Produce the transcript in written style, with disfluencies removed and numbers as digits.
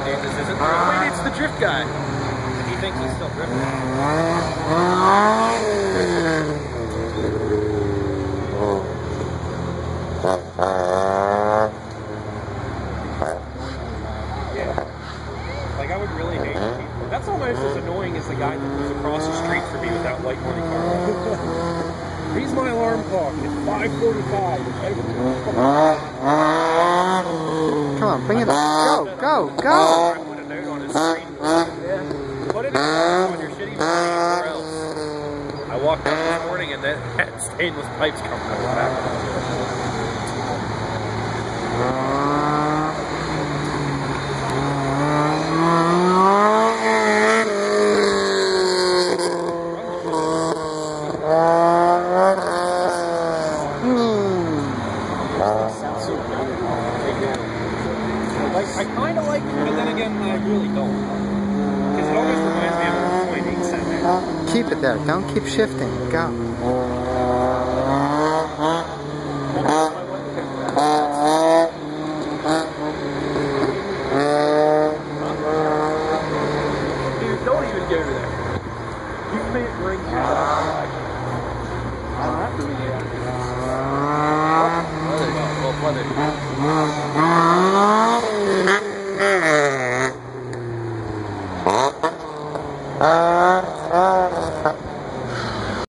dude, this isn't. Maybe it's the drift guy. He thinks he's still drifting. Yeah. Like, I would really hate people. That's almost as annoying as the guy that was across the street from me with that white money car. He's my alarm clock. It's 5:45. Come on, bring it up. Go, go, go! Put a note on his screen. Yeah. Put it on your shitty screen or else. I walked up this morning and that had stainless pipes coming out of the back. I kind of like it, but then again, I really don't. Because it always reminds me of a 1.87. Keep it there. Don't keep shifting. Go. Dude, don't even go there. You can't bring yourself. I don't have to read it. Well, there you go. Well,